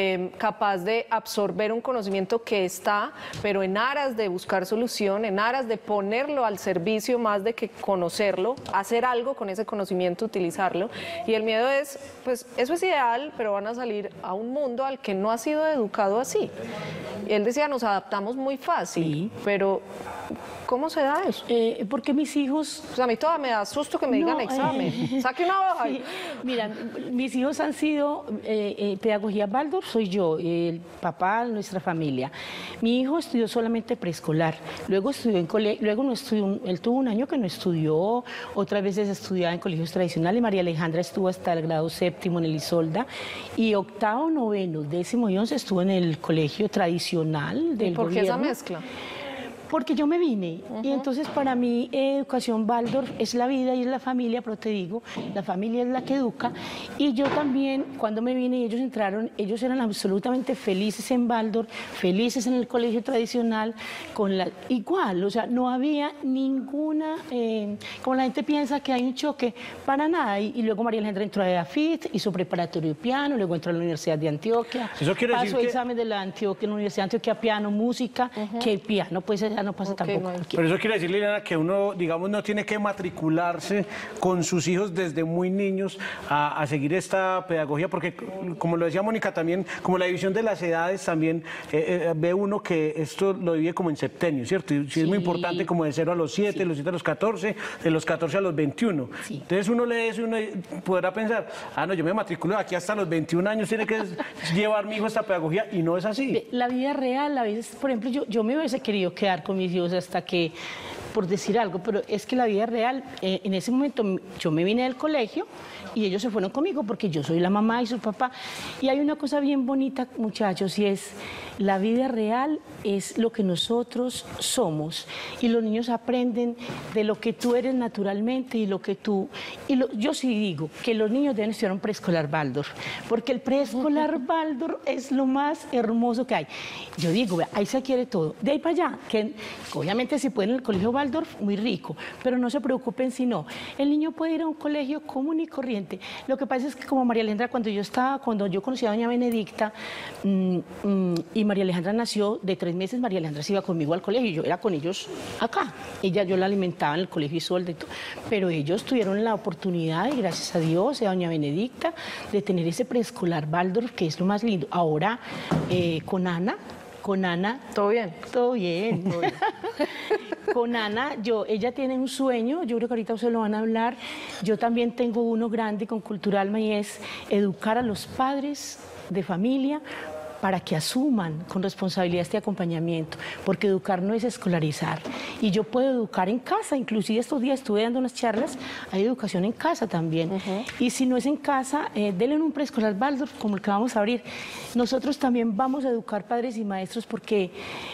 capaz de absorber un conocimiento que está, pero en aras de buscar solución, en aras de ponerlo al servicio más de que conocerlo, hacer algo con ese conocimiento, utilizarlo. Y el miedo es, pues eso es ideal, pero van a salir a un mundo al que no ha sido educado así. Y él decía, nos adaptamos muy fácil. Sí. Pero, ¿cómo se da eso? Porque mis hijos... O sea, a mí todavía me da susto que me digan examen. Saque una hoja. Sí. Mira, mis hijos han sido pedagogía Waldorf, soy yo, el papá, nuestra familia. Mi hijo estudió solamente preescolar, luego estudió en colegio, luego no estudió, él tuvo un año que no estudió, otras veces estudiaba en colegios tradicionales. María Alejandra estuvo hasta el grado 7º en el Isolda, y 8º, 9º, 10º y 11 estuvo en el colegio tradicional del gobierno. ¿Por qué esa mezcla? Porque yo me vine y entonces para mí educación Waldorf es la vida y es la familia, pero te digo, la familia es la que educa. Y yo también, cuando me vine y ellos entraron, ellos eran absolutamente felices en Waldorf, felices en el colegio tradicional, igual, o sea, no había ninguna, como la gente piensa que hay un choque, para nada. Y luego María Alejandra entró a EAFIT, hizo preparatorio de piano, luego entró a la Universidad de Antioquia, pasó examen de la Universidad de Antioquia, piano, música, que el piano, pues no pasa tampoco. Pero eso quiere decir, Liliana, que uno, digamos, no tiene que matricularse con sus hijos desde muy niños a seguir esta pedagogía, porque como lo decía Mónica también, como la división de las edades también, ve uno que esto lo divide como en septenios, ¿cierto? Y sí, es muy importante, como de 0 a los 7, de los 7 a los 14, de los 14 a los 21. Sí. Entonces uno lee eso y uno podrá pensar, no, yo me matriculo aquí hasta los 21 años, tiene que llevar mi hijo a esta pedagogía, y no es así. La vida real, a veces, por ejemplo, yo me hubiese querido quedar con mis hijos hasta que, por decir algo, pero es que la vida real, en ese momento yo me vine del colegio y ellos se fueron conmigo porque yo soy la mamá y su papá. Y hay una cosa bien bonita, muchachos, y es la vida real es lo que nosotros somos, y los niños aprenden de lo que tú eres naturalmente y lo que tú... yo sí digo que los niños deben estudiar un preescolar Waldorf, porque el preescolar Waldorf es lo más hermoso que hay. Yo digo, ahí se adquiere todo. De ahí para allá, que obviamente si pueden en el colegio Waldorf, muy rico, pero no se preocupen si no. El niño puede ir a un colegio común y corriente. Lo que pasa es que como María Alejandra, cuando yo conocí a doña Benedicta, y María Alejandra nació de 3 meses, María Alejandra se iba conmigo al colegio y yo era con ellos acá. Yo la alimentaba en el colegio Isolda y todo, pero ellos tuvieron la oportunidad, y gracias a Dios, a doña Benedicta, de tener ese preescolar Waldorf, que es lo más lindo. Ahora, con Ana, ¿todo bien? Todo bien. Con Ana, ella tiene un sueño, yo creo que ahorita ustedes lo van a hablar. Yo también tengo uno grande con Culturalma, y es educar a los padres de familia para que asuman con responsabilidad este acompañamiento, porque educar no es escolarizar. Y yo puedo educar en casa, inclusive estos días estuve dando unas charlas, hay educación en casa también. Y si no es en casa, denle un preescolar Waldorf como el que vamos a abrir. Nosotros también vamos a educar padres y maestros porque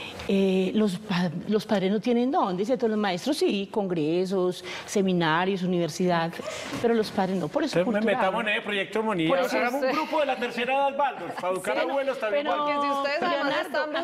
los padres no tienen dónde, ¿cierto? Los maestros sí, congresos, seminarios, universidad, pero los padres no. Por eso metamos en el proyecto Armonía. Hagamos un grupo de la tercera edad Waldorf para educar abuelos también. Porque si ustedes además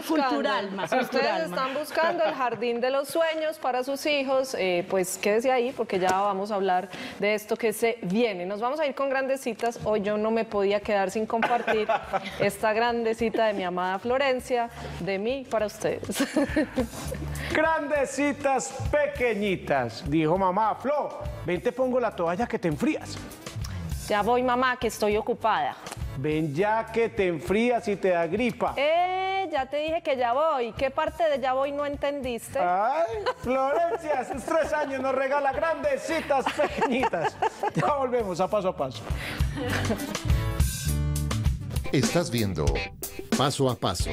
están buscando el jardín de los sueños para sus hijos, pues quédese ahí porque ya vamos a hablar de esto que se viene. Nos vamos a ir con grandecitas. Hoy yo no me podía quedar sin compartir esta grandecita de mi amada Florencia, de mí para ustedes. Grandecitas, pequeñitas, dijo mamá. Flo, ven te pongo la toalla que te enfrías. Ya voy, mamá, que estoy ocupada. Ven ya que te enfrías y te da gripa. Ya te dije que ya voy. ¿Qué parte de ya voy no entendiste? Ay, Florencia, a sus 3 años nos regala grandecitas, pequeñitas. Ya volvemos a Paso a Paso. Estás viendo Paso a Paso.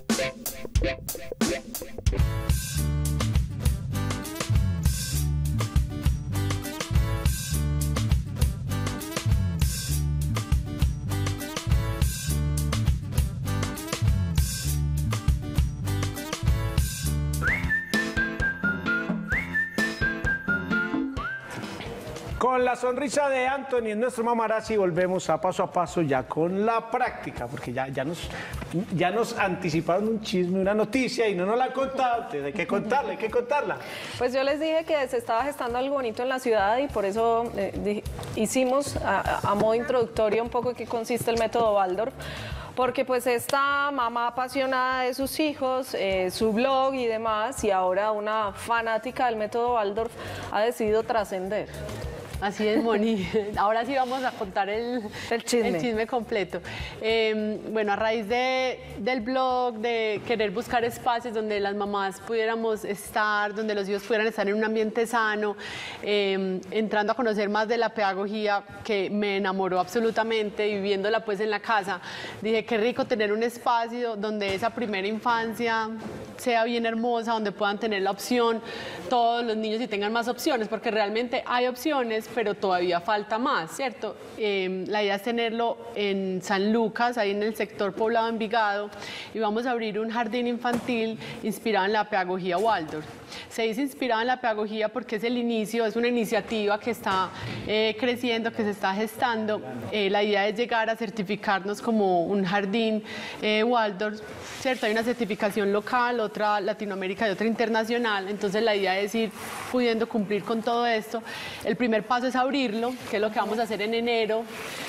Con la sonrisa de Anthony en nuestro mamarazzi volvemos a Paso ya con la práctica, porque ya nos anticiparon un chisme, una noticia y no nos la han contado, entonces hay que contarla. Pues yo les dije que se estaba gestando algo bonito en la ciudad y por eso hicimos a modo introductorio un poco en qué consiste el método Waldorf. Porque pues esta mamá apasionada de sus hijos, su blog y demás, y ahora una fanática del método Waldorf, ha decidido trascender. Así es, Moni. Ahora sí vamos a contar el chisme completo. Bueno, a raíz del blog, de querer buscar espacios donde las mamás pudiéramos estar, donde los hijos pudieran estar en un ambiente sano, entrando a conocer más de la pedagogía que me enamoró absolutamente y viviéndola pues en la casa, dije qué rico tener un espacio donde esa primera infancia sea bien hermosa, donde puedan tener la opción todos los niños y tengan más opciones, porque realmente hay opciones, pero todavía falta más, ¿cierto? La idea es tenerlo en San Lucas, ahí en el sector poblado Envigado, y vamos a abrir un jardín infantil inspirado en la pedagogía Waldorf. Se dice inspirado en la pedagogía porque es el inicio, es una iniciativa que está creciendo, que se está gestando. La idea es llegar a certificarnos como un jardín Waldorf, ¿cierto? Hay una certificación local, otra Latinoamérica y otra internacional, entonces la idea es ir pudiendo cumplir con todo esto. El primer paso es abrirlo, que es lo que vamos a hacer en enero.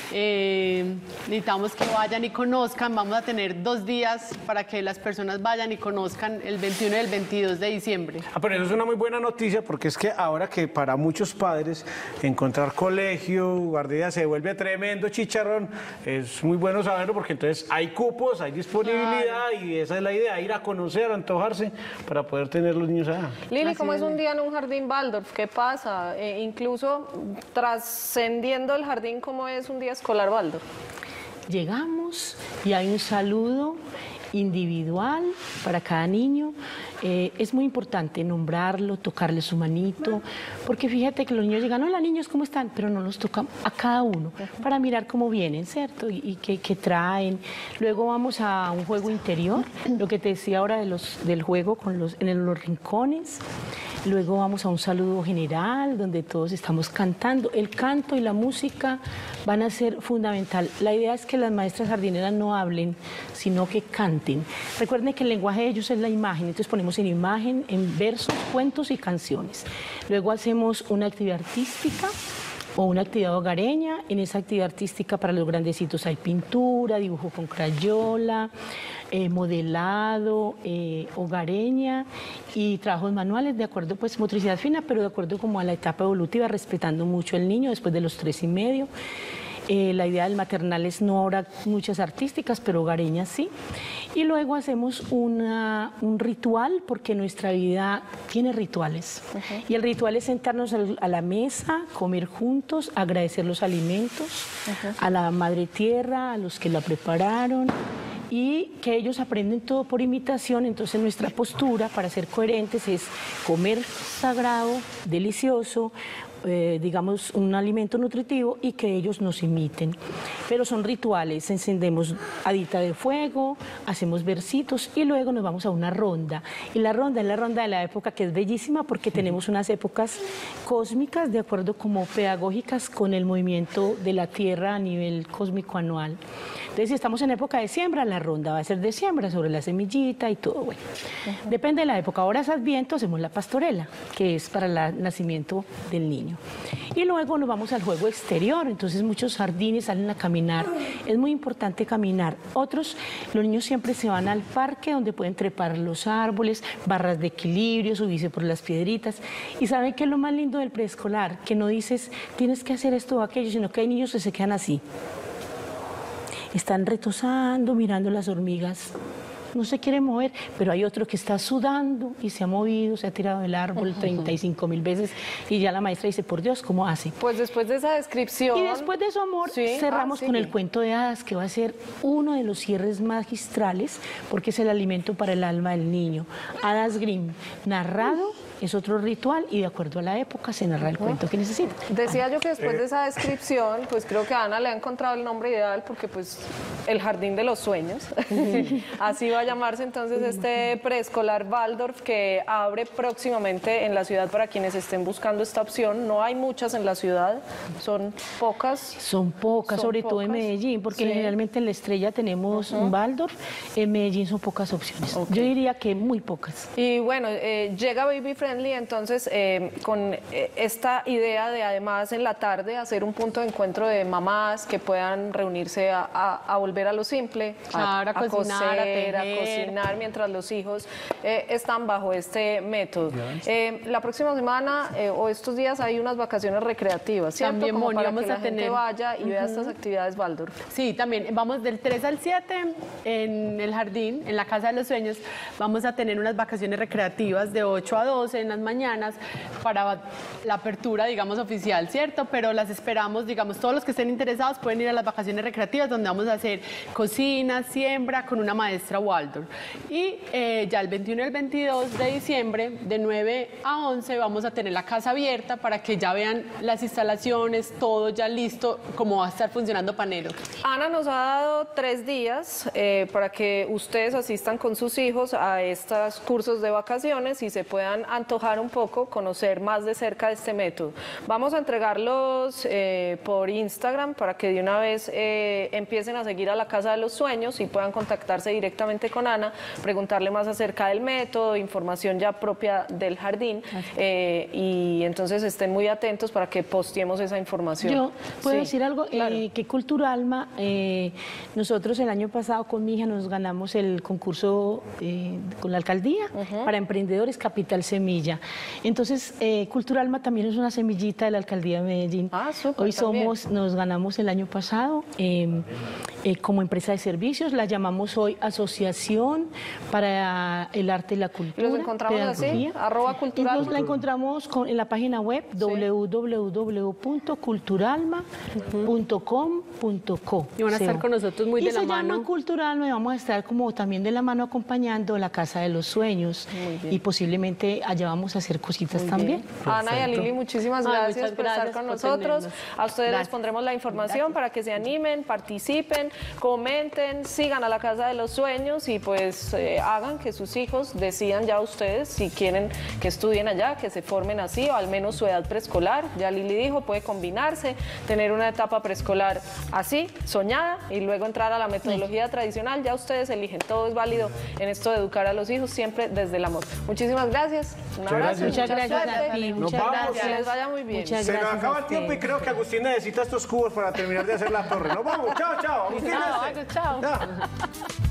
Necesitamos que vayan y conozcan, vamos a tener 2 días para que las personas vayan y conozcan el 21 y el 22 de diciembre. Pero eso es una muy buena noticia porque es que ahora que para muchos padres encontrar colegio, guardería se vuelve tremendo chicharrón, es muy bueno saberlo porque entonces hay cupos, hay disponibilidad y esa es la idea, ir a conocer, a antojarse para poder tener los niños allá. Lili, ¿cómo es un día en un jardín Waldorf? ¿Qué pasa? Incluso trascendiendo el jardín, ¿cómo es un día escolar Waldorf? Llegamos y hay un saludo individual para cada niño. Es muy importante nombrarlo, tocarle su manito, porque fíjate que los niños llegan, hola niños, ¿cómo están? Pero no los tocan a cada uno para mirar cómo vienen, ¿cierto? Y qué traen. Luego vamos a un juego interior, lo que te decía ahora del juego en los rincones. Luego vamos a un saludo general donde todos estamos cantando. El canto y la música van a ser fundamental. La idea es que las maestras jardineras no hablen, sino que canten. Recuerden que el lenguaje de ellos es la imagen, entonces ponemos en imagen, en versos, cuentos y canciones. Luego hacemos una actividad artística o una actividad hogareña. En esa actividad artística para los grandecitos hay pintura, dibujo con crayola, modelado, hogareña y trabajos manuales de acuerdo, pues motricidad fina, pero de acuerdo como a la etapa evolutiva, respetando mucho el niño después de los 3 y medio. La idea del maternal es no habrá muchas artísticas, pero hogareñas sí. Y luego hacemos un ritual, porque nuestra vida tiene rituales. Y el ritual es sentarnos a la mesa, comer juntos, agradecer los alimentos, a la madre tierra, a los que la prepararon, y que ellos aprenden todo por imitación. Entonces nuestra postura para ser coherentes es comer sagrado, delicioso, digamos un alimento nutritivo y que ellos nos imiten. Pero son rituales, encendemos adita de fuego, hacemos versitos y luego nos vamos a una ronda. Y la ronda es la ronda de la época, que es bellísima porque tenemos unas épocas cósmicas, de acuerdo como pedagógicas, con el movimiento de la Tierra a nivel cósmico anual. Entonces, si estamos en época de siembra, la ronda va a ser de siembra sobre la semillita y todo. Bueno, depende de la época. Ahora es Adviento, hacemos la pastorela, que es para el nacimiento del niño. Y luego nos vamos al juego exterior. Entonces, muchos jardines salen a caminar. Es muy importante caminar. Otros, los niños siempre se van al parque, donde pueden trepar los árboles, barras de equilibrio, subirse por las piedritas. Y ¿saben qué es lo más lindo del preescolar? Que no dices, tienes que hacer esto o aquello, sino que hay niños que se quedan así. Están retosando, mirando las hormigas, no se quiere mover, pero hay otro que está sudando y se ha movido, se ha tirado del árbol 35.000 veces y ya la maestra dice, por Dios, ¿cómo hace? Pues después de esa descripción... Y después de eso, amor, cerramos con el cuento de hadas, que va a ser uno de los cierres magistrales, porque es el alimento para el alma del niño. Hadas Grimm, narrado, es otro ritual y de acuerdo a la época se narra el cuento que necesita. Decía yo que después de esa descripción, pues creo que a Ana le ha encontrado el nombre ideal, porque pues el Jardín de los Sueños, así va a llamarse entonces este preescolar Waldorf, que abre próximamente en la ciudad para quienes estén buscando esta opción. No hay muchas en la ciudad, son pocas. Son pocas, sobre todo en Medellín, porque generalmente en La Estrella tenemos un Waldorf, en Medellín son pocas opciones. Yo diría que muy pocas. Y bueno, llega Baby Friendly entonces con esta idea de además en la tarde hacer un punto de encuentro de mamás que puedan reunirse a volver a lo simple, claro, a cocinar, coser, a cocinar mientras los hijos están bajo este método. La próxima semana o estos días hay unas vacaciones recreativas, ¿cierto? También, como Moni, para vamos que la a gente tener... vaya y vea estas actividades Waldorf. Sí, también vamos del 3 al 7 en el jardín, en la Casa de los Sueños. Vamos a tener unas vacaciones recreativas de 8 a 12 en las mañanas para la apertura, digamos, oficial, ¿cierto? Pero las esperamos, digamos, todos los que estén interesados pueden ir a las vacaciones recreativas, donde vamos a hacer cocina, siembra con una maestra Waldorf. Y ya el 21 y el 22 de diciembre, de 9 a 11, vamos a tener la casa abierta para que ya vean las instalaciones, todo ya listo, cómo va a estar funcionando Panero. Ana nos ha dado 3 días para que ustedes asistan con sus hijos a estos cursos de vacaciones y se puedan antojar un poco, conocer más de cerca de este método. Vamos a entregarlos por Instagram para que de una vez empiecen a seguir a la Casa de los Sueños y puedan contactarse directamente con Ana, preguntarle más acerca del método, información ya propia del jardín y entonces estén muy atentos para que posteemos esa información. Yo puedo decir algo, claro. Que Culturalma, nosotros el año pasado con mi hija nos ganamos el concurso con la alcaldía para emprendedores Capital Semilla. Entonces, Culturalma también es una semillita de la alcaldía de Medellín. Hoy nos ganamos el año pasado como empresa de servicios, la llamamos hoy Asociación para el Arte y la Cultura. ¿Los encontramos así? @culturalma. Nos la encontramos en la página web www.culturalma.com.co. Y van a estar con nosotros muy de la mano. Y se llama Culturalma y vamos a estar como también de la mano acompañando la Casa de los Sueños y posiblemente allá vamos a hacer cositas también. Ana y a Lili, muchísimas gracias por estar con nosotros. A ustedes les pondremos la información para que se animen, participen, comenten, sigan a la Casa de los Sueños y pues hagan que sus hijos decidan ya ustedes si quieren que estudien allá, que se formen así o al menos su edad preescolar. Ya Lili dijo, puede combinarse, tener una etapa preescolar así, soñada, y luego entrar a la metodología tradicional. Ya ustedes eligen, todo es válido en esto de educar a los hijos siempre desde el amor. Muchísimas gracias. Un abrazo. Muchas gracias a ti. Muchas gracias. Que les vaya muy bien. Se nos acaba el tiempo y creo que Agustín necesita estos cubos para terminar de hacer la torre. Nos vamos. Chao, chao. Agustín, chao.